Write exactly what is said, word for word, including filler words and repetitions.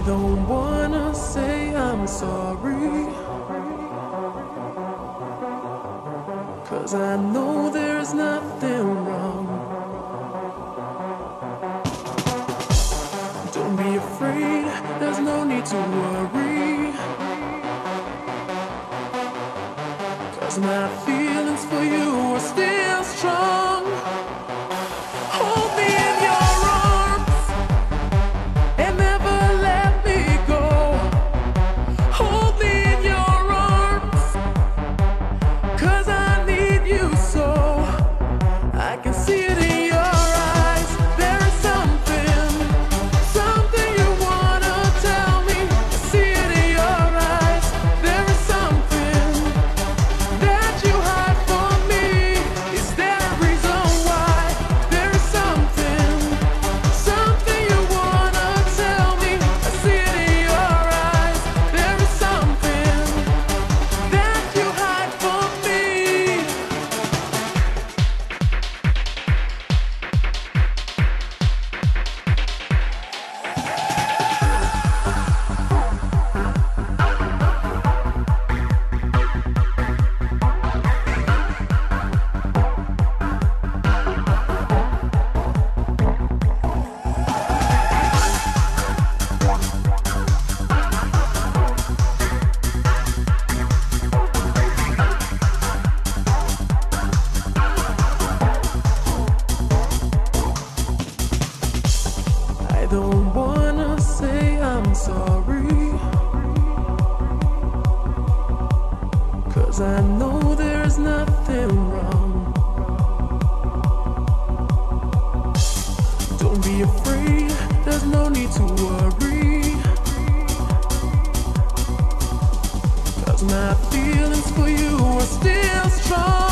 don't wanna say I'm sorry, 'cause I know there's nothing wrong. Don't be afraid, there's no need to worry, 'cause my feelings for you are still strong. Hold me in your arms and never let me go. Hold me in your arms, 'cause I need you so. I can see it in your eyes. There is something, something you wanna tell me. I see it in your eyes. There is something that you hide from me. Is there a reason why? There is something, something you wanna tell me. I see it in your eyes. There is something that you hide from me. I don't wanna say I'm sorry, 'cause I know there's nothing wrong. Don't be afraid, there's no need to worry, 'cause my feelings for you are still strong.